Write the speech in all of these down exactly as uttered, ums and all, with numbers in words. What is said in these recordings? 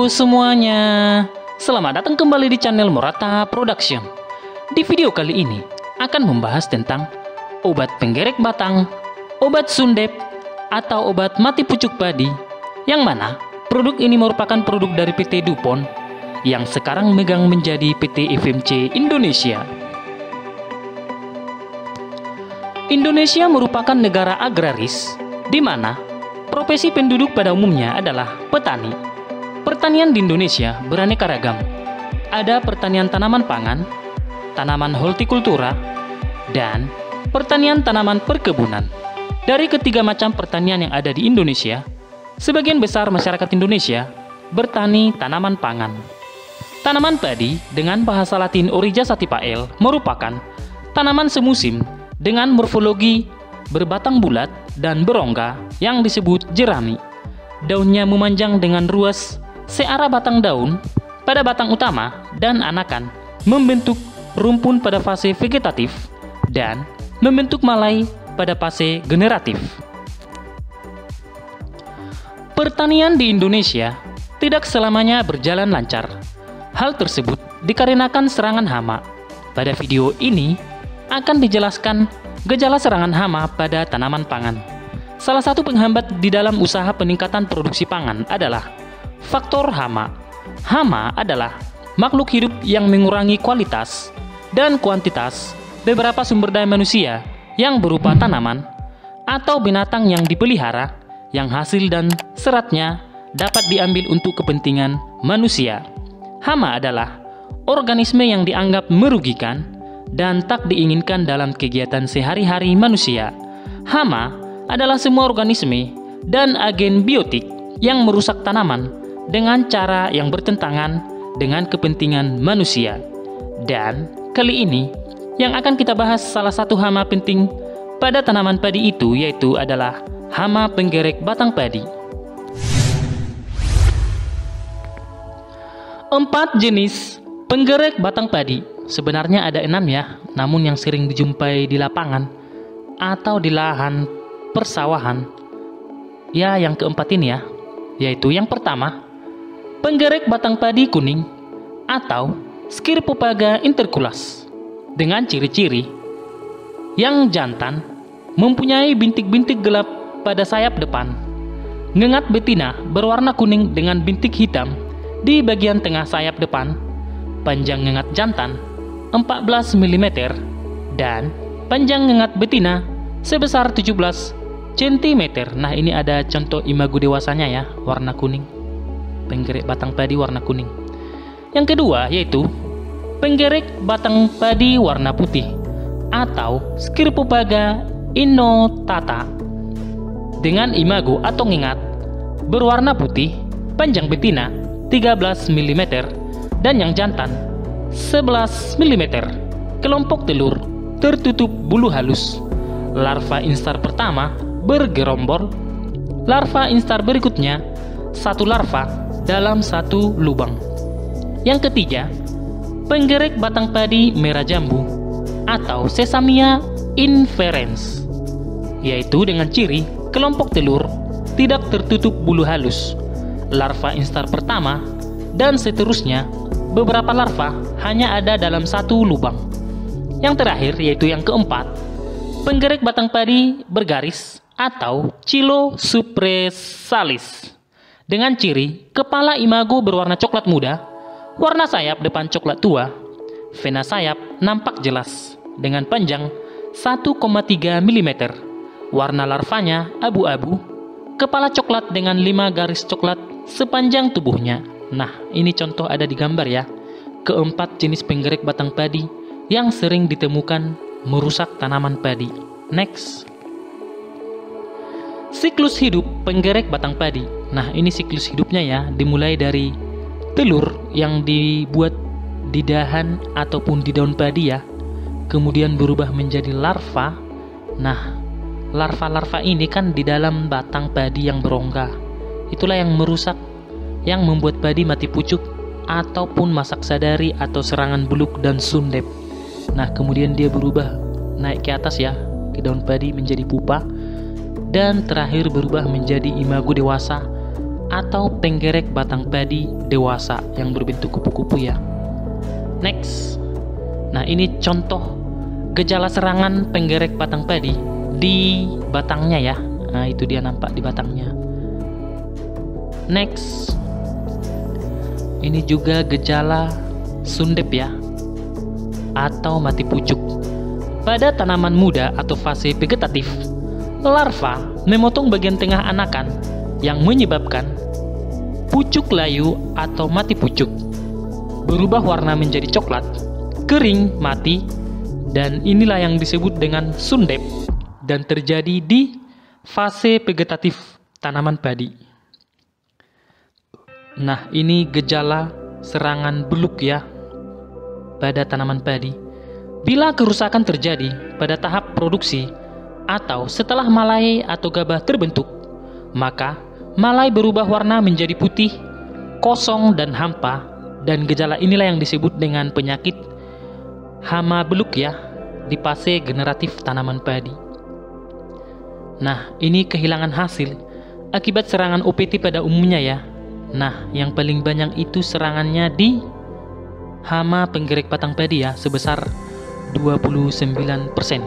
Halo semuanya, selamat datang kembali di channel Morata Production. Di video kali ini akan membahas tentang obat penggerek batang, obat sundep, atau obat mati pucuk padi, yang mana produk ini merupakan produk dari P T DuPont yang sekarang megang menjadi P T F M C Indonesia. Indonesia merupakan negara agraris di mana profesi penduduk pada umumnya adalah petani. Pertanian di Indonesia beraneka ragam. Ada pertanian tanaman pangan, tanaman hortikultura, dan pertanian tanaman perkebunan. Dari ketiga macam pertanian yang ada di Indonesia, sebagian besar masyarakat Indonesia bertani tanaman pangan. Tanaman padi dengan bahasa Latin Origa sativa merupakan tanaman semusim dengan morfologi berbatang bulat dan berongga yang disebut jerami. Daunnya memanjang dengan ruas searah batang daun pada batang utama dan anakan, membentuk rumpun pada fase vegetatif dan membentuk malai pada fase generatif. Pertanian di Indonesia tidak selamanya berjalan lancar. Hal tersebut dikarenakan serangan hama. Pada video ini akan dijelaskan gejala serangan hama pada tanaman pangan. Salah satu penghambat di dalam usaha peningkatan produksi pangan adalah faktor hama. Hama adalah makhluk hidup yang mengurangi kualitas dan kuantitas beberapa sumber daya manusia yang berupa tanaman atau binatang yang dipelihara, yang hasil dan seratnya dapat diambil untuk kepentingan manusia. Hama adalah organisme yang dianggap merugikan dan tak diinginkan dalam kegiatan sehari-hari manusia. Hama adalah semua organisme dan agen biotik yang merusak tanaman dengan cara yang bertentangan dengan kepentingan manusia. Dan kali ini yang akan kita bahas salah satu hama penting pada tanaman padi itu, yaitu adalah hama penggerek batang padi. Empat jenis penggerek batang padi. Sebenarnya ada enam ya, namun yang sering dijumpai di lapangan atau di lahan persawahan, ya yang keempat ini ya, yaitu yang pertama, penggerek batang padi kuning atau Scirpopaga interculus, dengan ciri-ciri yang jantan mempunyai bintik-bintik gelap pada sayap depan, ngengat betina berwarna kuning dengan bintik hitam di bagian tengah sayap depan, panjang ngengat jantan empat belas milimeter dan panjang ngengat betina sebesar tujuh belas sentimeter. Nah, ini ada contoh imago dewasanya ya, warna kuning. Penggerek batang padi warna kuning. Yang kedua yaitu penggerek batang padi warna putih atau Scirpopaga innotata, dengan imago atau ngengat berwarna putih, panjang betina tiga belas milimeter dan yang jantan sebelas milimeter. Kelompok telur tertutup bulu halus. Larva instar pertama bergerombol. Larva instar berikutnya satu larva dalam satu lubang. Yang ketiga, penggerek batang padi merah jambu atau Sesamia inferens, yaitu dengan ciri kelompok telur tidak tertutup bulu halus. Larva instar pertama dan seterusnya, beberapa larva hanya ada dalam satu lubang. Yang terakhir yaitu yang keempat, penggerek batang padi bergaris atau Chilosupressalis, dengan ciri kepala imago berwarna coklat muda, warna sayap depan coklat tua, vena sayap nampak jelas dengan panjang satu koma tiga milimeter, warna larvanya abu-abu, kepala coklat dengan lima garis coklat sepanjang tubuhnya. Nah, ini contoh ada di gambar ya, keempat jenis penggerek batang padi yang sering ditemukan merusak tanaman padi. Next, siklus hidup penggerek batang padi. Nah, ini siklus hidupnya ya, dimulai dari telur yang dibuat di dahan ataupun di daun padi ya, kemudian berubah menjadi larva. Nah, larva-larva ini kan di dalam batang padi yang berongga. Itulah yang merusak, yang membuat padi mati pucuk ataupun masak sadari atau serangan buluk dan sundep. Nah, kemudian dia berubah naik ke atas ya, ke daun padi menjadi pupa, dan terakhir berubah menjadi imago dewasa atau penggerek batang padi dewasa yang berbentuk kupu-kupu ya. Next. Nah, ini contoh gejala serangan penggerek batang padi di batangnya ya. Nah, itu dia nampak di batangnya. Next. Ini juga gejala sundep ya, atau mati pucuk. Pada tanaman muda atau fase vegetatif, larva memotong bagian tengah anakan yang menyebabkan pucuk layu atau mati pucuk. Berubah warna menjadi coklat, kering, mati, dan inilah yang disebut dengan sundep dan terjadi di fase vegetatif tanaman padi. Nah, ini gejala serangan beluk ya pada tanaman padi. Bila kerusakan terjadi pada tahap produksi atau setelah malai atau gabah terbentuk, maka malai berubah warna menjadi putih, kosong, dan hampa, dan gejala inilah yang disebut dengan penyakit hama beluk ya di fase generatif tanaman padi. Nah, ini kehilangan hasil akibat serangan O P T pada umumnya ya. Nah, yang paling banyak itu serangannya di hama penggerek batang padi ya, sebesar dua puluh sembilan persen.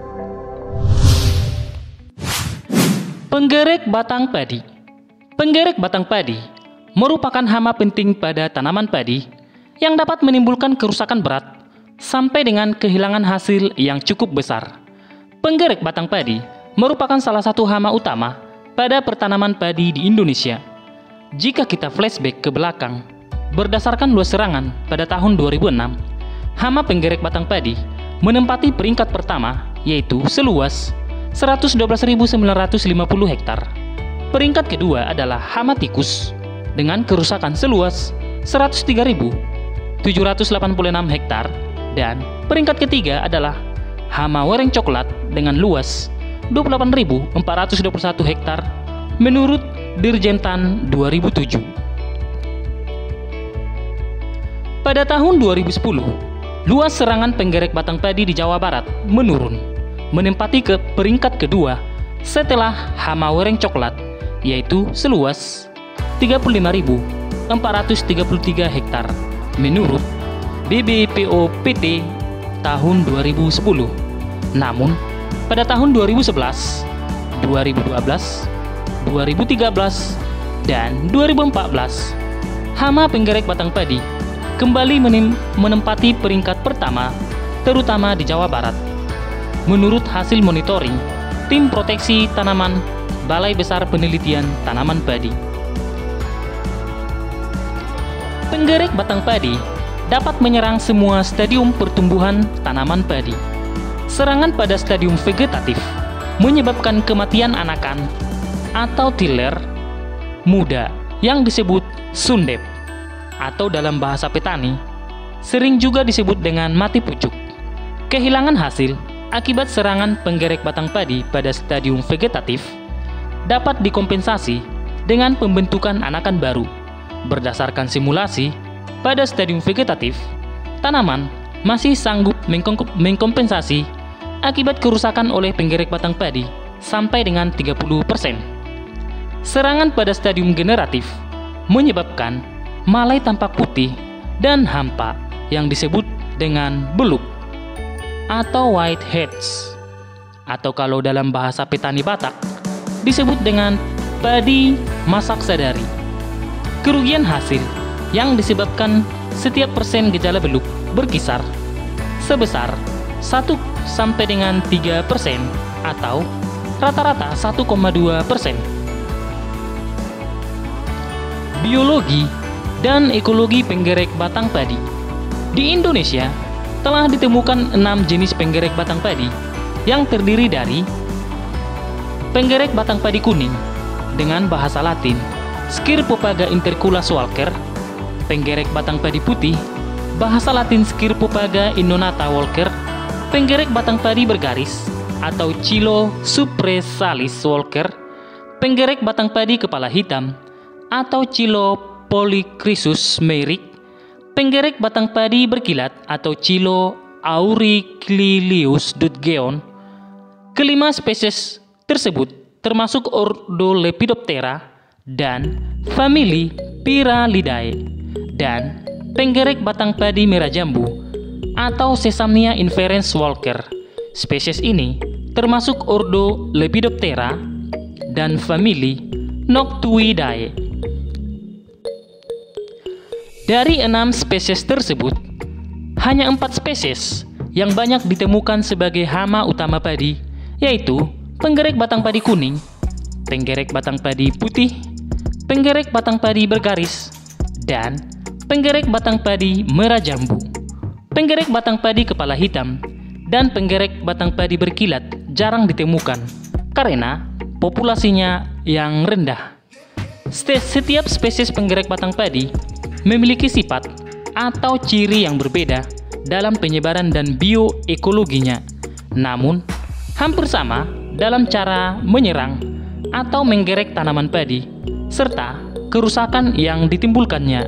Penggerek batang padi. Penggerek batang padi merupakan hama penting pada tanaman padi yang dapat menimbulkan kerusakan berat sampai dengan kehilangan hasil yang cukup besar. Penggerek batang padi merupakan salah satu hama utama pada pertanaman padi di Indonesia. Jika kita flashback ke belakang, berdasarkan luas serangan pada tahun dua ribu enam, hama penggerek batang padi menempati peringkat pertama, yaitu seluas seratus dua belas ribu sembilan ratus lima puluh hektar. Peringkat kedua adalah hama tikus dengan kerusakan seluas seratus tiga ribu tujuh ratus delapan puluh enam hektar, dan peringkat ketiga adalah hama wereng coklat dengan luas dua puluh delapan ribu empat ratus dua puluh satu hektar menurut Dirjentan dua ribu tujuh. Pada tahun dua ribu sepuluh, luas serangan penggerek batang padi di Jawa Barat menurun, menempati ke peringkat kedua setelah hama wereng coklat, yaitu seluas tiga puluh lima ribu empat ratus tiga puluh tiga hektar menurut B B P O P T tahun dua ribu sepuluh. Namun, pada tahun dua ribu sebelas, dua ribu dua belas, dua ribu tiga belas, dan dua ribu empat belas, hama penggerek batang padi kembali menempati peringkat pertama, terutama di Jawa Barat. Menurut hasil monitoring Tim Proteksi Tanaman Balai Besar Penelitian Tanaman Padi, penggerek batang padi dapat menyerang semua stadium pertumbuhan tanaman padi. Serangan pada stadium vegetatif menyebabkan kematian anakan atau tiler muda yang disebut sundep, atau dalam bahasa petani sering juga disebut dengan mati pucuk. Kehilangan hasil akibat serangan penggerek batang padi pada stadium vegetatif dapat dikompensasi dengan pembentukan anakan baru. Berdasarkan simulasi, pada stadium vegetatif, tanaman masih sanggup mengkompensasi akibat kerusakan oleh penggerek batang padi sampai dengan tiga puluh persen. Serangan pada stadium generatif menyebabkan malai tampak putih dan hampa yang disebut dengan beluk atau white heads, atau kalau dalam bahasa petani Batak disebut dengan padi masak sadari. Kerugian hasil yang disebabkan setiap persen gejala beluk berkisar sebesar satu sampai dengan tiga persen atau rata-rata satu koma dua persen. Biologi dan ekologi penggerek batang padi. Di Indonesia telah ditemukan enam jenis penggerek batang padi yang terdiri dari penggerek batang padi kuning dengan bahasa Latin Scirpopaga interculus walker, penggerek batang padi putih bahasa Latin Scirpopaga innonata walker, penggerek batang padi bergaris atau Chilo supressalis walker, penggerek batang padi kepala hitam atau Chilo polychrysus meyrick, penggerek batang padi berkilat atau Chilo auriclilius dutgeon. Kelima spesies tersebut termasuk ordo Lepidoptera dan famili Pyralidae, dan penggerek batang padi merah jambu atau Sesamnia inferens Walker. Spesies ini termasuk ordo Lepidoptera dan famili Noctuidae. Dari enam spesies tersebut, hanya empat spesies yang banyak ditemukan sebagai hama utama padi, yaitu penggerek batang padi kuning, penggerek batang padi putih, penggerek batang padi bergaris, dan penggerek batang padi merah jambu. Penggerek batang padi kepala hitam dan penggerek batang padi berkilat jarang ditemukan karena populasinya yang rendah. Setiap spesies penggerek batang padi memiliki sifat atau ciri yang berbeda dalam penyebaran dan bioekologinya, namun hampir sama dalam cara menyerang atau menggerek tanaman padi serta kerusakan yang ditimbulkannya.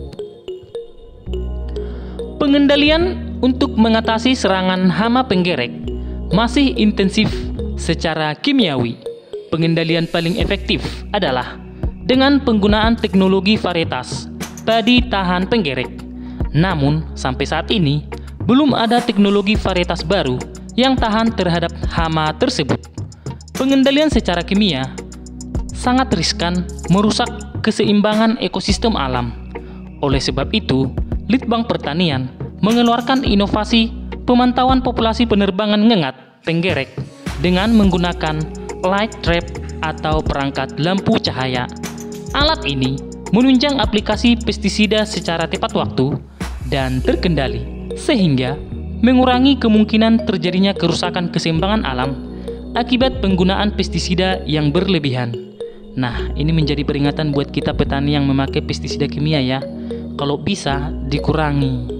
Pengendalian untuk mengatasi serangan hama penggerek masih intensif secara kimiawi. Pengendalian paling efektif adalah dengan penggunaan teknologi varietas padi tahan penggerek. Namun, sampai saat ini belum ada teknologi varietas baru yang tahan terhadap hama tersebut. Pengendalian secara kimia sangat riskan merusak keseimbangan ekosistem alam. Oleh sebab itu, Litbang Pertanian mengeluarkan inovasi pemantauan populasi penerbangan ngengat penggerek dengan menggunakan light trap atau perangkat lampu cahaya. Alat ini menunjang aplikasi pestisida secara tepat waktu dan terkendali, sehingga mengurangi kemungkinan terjadinya kerusakan keseimbangan alam akibat penggunaan pestisida yang berlebihan. Nah, ini menjadi peringatan buat kita petani yang memakai pestisida kimia ya, kalau bisa dikurangi.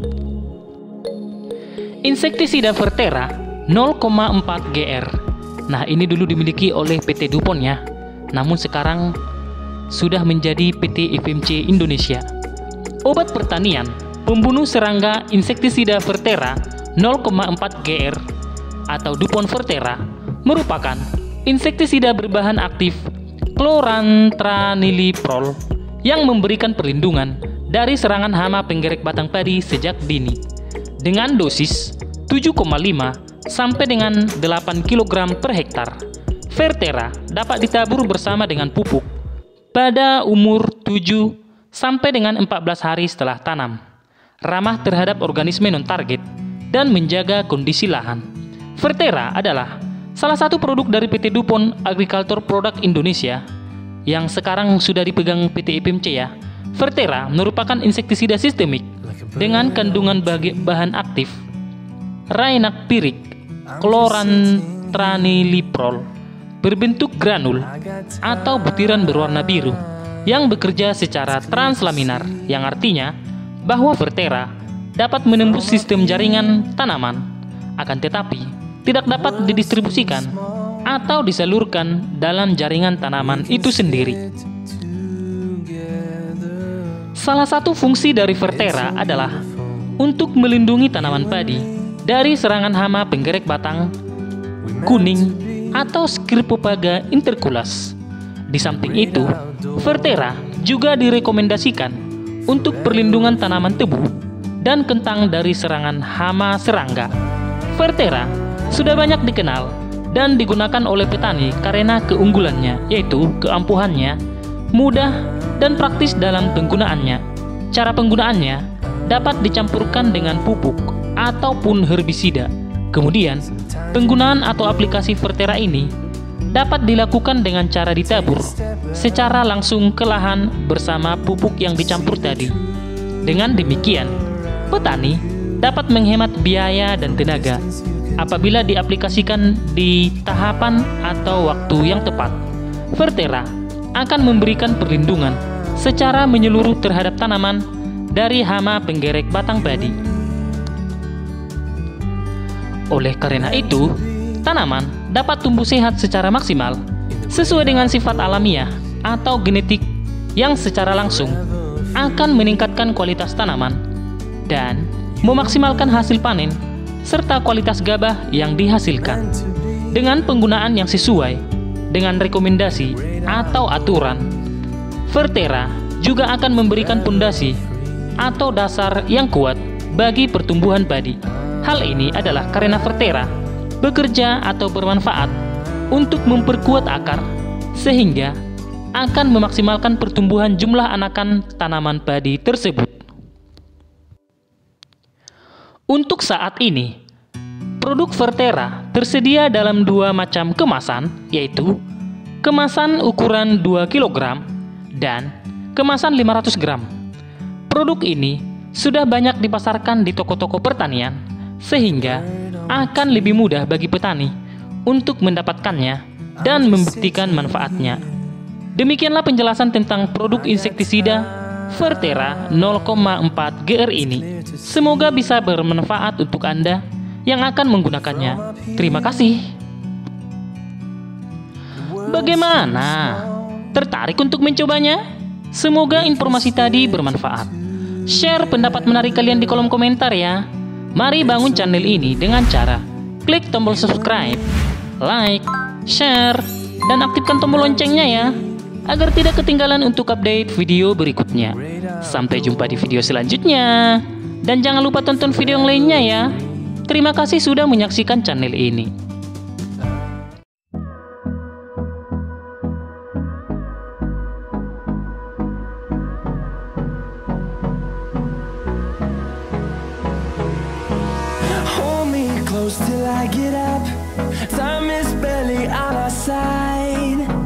Insektisida Vertera nol koma empat G R. Nah, ini dulu dimiliki oleh P T DuPont ya, namun sekarang sudah menjadi P T F M C Indonesia. Obat pertanian pembunuh serangga insektisida Vertera nol koma empat G R atau DuPont Vertera merupakan insektisida berbahan aktif chlorantraniliprol yang memberikan perlindungan dari serangan hama penggerek batang padi sejak dini dengan dosis tujuh koma lima sampai dengan delapan kilogram per hektar. Vertera dapat ditabur bersama dengan pupuk pada umur tujuh sampai dengan empat belas hari setelah tanam. Ramah terhadap organisme non-target dan menjaga kondisi lahan. Vertera adalah salah satu produk dari P T DuPont Agriculture Product Indonesia yang sekarang sudah dipegang P T F M C ya. Vertera merupakan insektisida sistemik dengan kandungan bahan aktif rhinacpirik chlorantraniliprol berbentuk granul atau butiran berwarna biru yang bekerja secara translaminar, yang artinya bahwa Vertera dapat menembus sistem jaringan tanaman, akan tetapi tidak dapat didistribusikan atau disalurkan dalam jaringan tanaman itu sendiri. Salah satu fungsi dari Vertera adalah untuk melindungi tanaman padi dari serangan hama penggerek batang kuning atau Scirpopaga interculus. Di samping itu, Vertera juga direkomendasikan untuk perlindungan tanaman tebu dan kentang dari serangan hama serangga. Vertera sudah banyak dikenal dan digunakan oleh petani karena keunggulannya, yaitu keampuhannya, mudah dan praktis dalam penggunaannya. Cara penggunaannya dapat dicampurkan dengan pupuk ataupun herbisida. Kemudian, penggunaan atau aplikasi Vertera ini dapat dilakukan dengan cara ditabur secara langsung ke lahan bersama pupuk yang dicampur tadi. Dengan demikian, petani dapat menghemat biaya dan tenaga apabila diaplikasikan di tahapan atau waktu yang tepat. Vertera akan memberikan perlindungan secara menyeluruh terhadap tanaman dari hama penggerek batang padi. Oleh karena itu, tanaman dapat tumbuh sehat secara maksimal sesuai dengan sifat alamiah atau genetik yang secara langsung akan meningkatkan kualitas tanaman dan memaksimalkan hasil panen serta kualitas gabah yang dihasilkan. Dengan penggunaan yang sesuai, dengan rekomendasi atau aturan. Vertera juga akan memberikan pondasi atau dasar yang kuat bagi pertumbuhan padi. Hal ini adalah karena Vertera bekerja atau bermanfaat untuk memperkuat akar, sehingga akan memaksimalkan pertumbuhan jumlah anakan tanaman padi tersebut. Untuk saat ini, produk Vertera tersedia dalam dua macam kemasan, yaitu kemasan ukuran dua kilogram dan kemasan lima ratus gram. Produk ini sudah banyak dipasarkan di toko-toko pertanian, sehingga akan lebih mudah bagi petani untuk mendapatkannya dan membuktikan manfaatnya. Demikianlah penjelasan tentang produk insektisida Vertera nol koma empat G R ini. Semoga bisa bermanfaat untuk Anda yang akan menggunakannya. Terima kasih. Bagaimana? Tertarik untuk mencobanya? Semoga informasi tadi bermanfaat. Share pendapat menarik kalian di kolom komentar ya. Mari bangun channel ini dengan cara klik tombol subscribe, like, share, dan aktifkan tombol loncengnya ya, agar tidak ketinggalan untuk update video berikutnya. Sampai jumpa di video selanjutnya. Dan jangan lupa tonton video yang lainnya ya. Terima kasih sudah menyaksikan channel ini. Hold me close till I get up. Time is barely on our side.